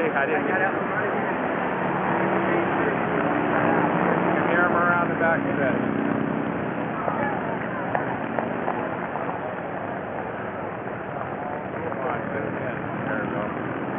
I didn't get it. Steer him around the back a bit. Come on, get it in. There we go.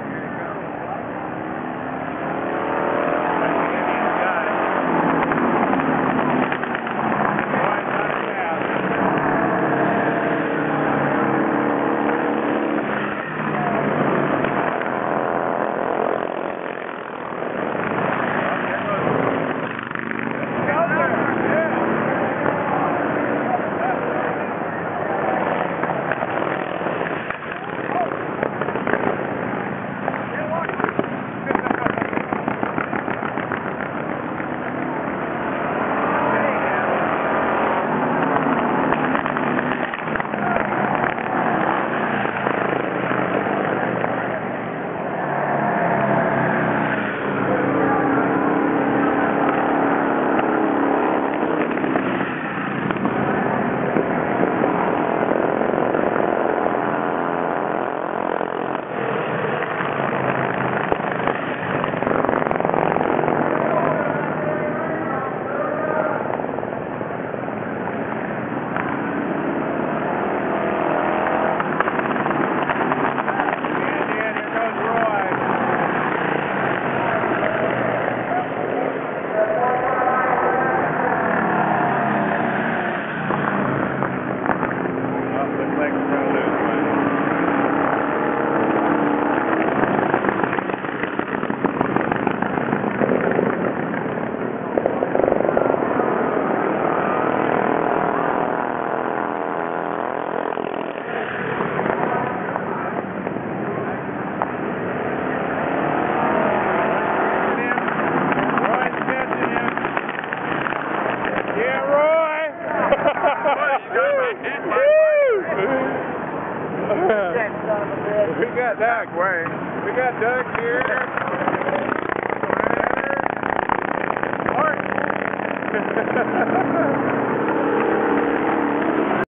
We got Doug. We got Doug here. Martin.